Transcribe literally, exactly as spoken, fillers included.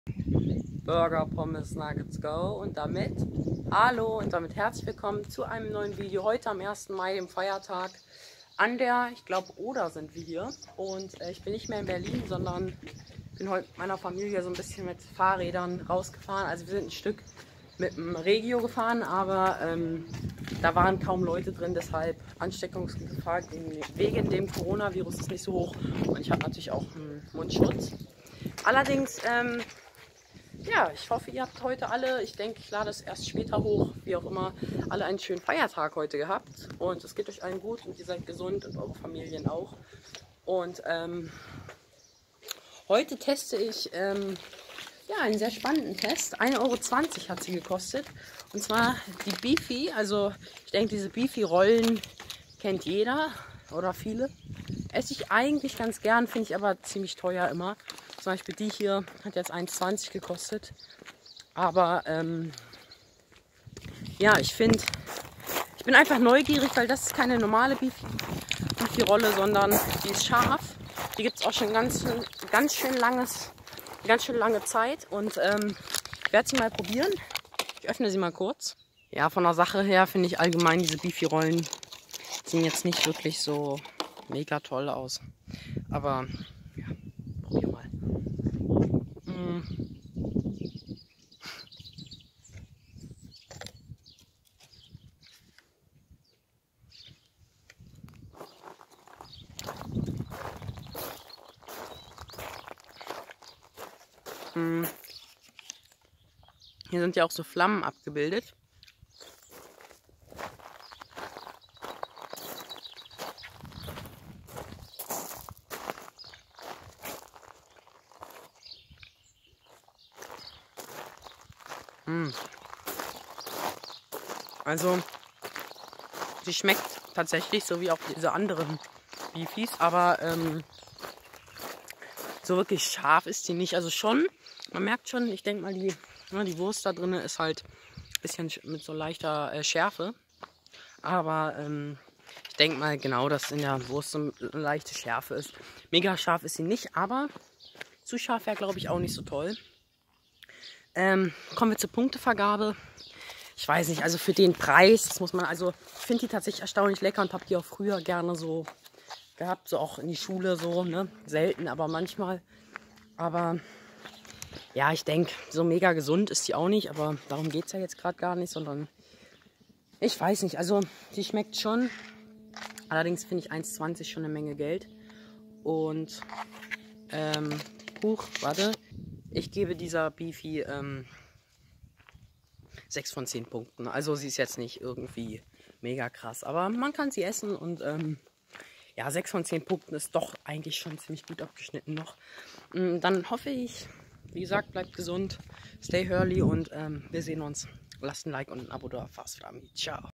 Burger, Pommes, Nuggets, Go. Und damit hallo und damit herzlich willkommen zu einem neuen Video. Heute am ersten Mai, dem Feiertag, an der, ich glaube, Oder sind wir hier. Und äh, ich bin nicht mehr in Berlin, sondern bin heute mit meiner Familie so ein bisschen mit Fahrrädern rausgefahren. Also wir sind ein Stück mit dem Regio gefahren, aber ähm, da waren kaum Leute drin, deshalb Ansteckungsgefahr wegen dem Coronavirus ist nicht so hoch. Und ich habe natürlich auch einen Mundschutz. Allerdings, ähm, ja, ich hoffe, ihr habt heute alle, ich denke, ich lade es erst später hoch, wie auch immer, alle einen schönen Feiertag heute gehabt. Und es geht euch allen gut und ihr seid gesund und eure Familien auch. Und ähm, heute teste ich ähm, ja, einen sehr spannenden Test. ein Euro zwanzig hat sie gekostet. Und zwar die Beefy. Also ich denke, diese Beefy-Rollen kennt jeder oder viele. Esse ich eigentlich ganz gern, finde ich aber ziemlich teuer immer. Zum Beispiel die hier hat jetzt eins zwanzig gekostet. Aber ähm, ja, ich finde, ich bin einfach neugierig, weil das ist keine normale Beefy-Rolle, sondern die ist scharf. Die gibt es auch schon ganz, ganz schön langes, ganz schön lange Zeit. Und ähm, ich werde sie mal probieren. Ich öffne sie mal kurz. Ja, von der Sache her finde ich allgemein diese Beefy-Rollen sehen jetzt nicht wirklich so mega toll aus. Aber ja, probier mal. Mm. Mm. Hier sind ja auch so Flammen abgebildet. Also, sie schmeckt tatsächlich so wie auch diese anderen Beefies, aber ähm, so wirklich scharf ist sie nicht. Also schon, man merkt schon, ich denke mal, die, ja, die Wurst da drin ist halt ein bisschen mit so leichter äh, Schärfe. Aber ähm, ich denke mal genau, dass in der Wurst so eine leichte Schärfe ist. Mega scharf ist sie nicht, aber zu scharf wäre, glaube ich, auch nicht so toll. Ähm, kommen wir zur Punktevergabe. Ich weiß nicht, also für den Preis, das muss man, also ich finde die tatsächlich erstaunlich lecker und habe die auch früher gerne so gehabt, so auch in die Schule so, ne, selten, aber manchmal. Aber ja, ich denke, so mega gesund ist die auch nicht, aber darum geht es ja jetzt gerade gar nicht, sondern ich weiß nicht, also die schmeckt schon. Allerdings finde ich eins zwanzig schon eine Menge Geld. Und, ähm, huch, warte, ich gebe dieser Beefy, ähm, sechs von zehn Punkten. Also sie ist jetzt nicht irgendwie mega krass, aber man kann sie essen und ähm, ja, sechs von zehn Punkten ist doch eigentlich schon ziemlich gut abgeschnitten noch. Dann hoffe ich, wie gesagt, bleibt gesund, stay early und ähm, wir sehen uns. Lasst ein Like und ein Abo da, Fast Family. Ciao.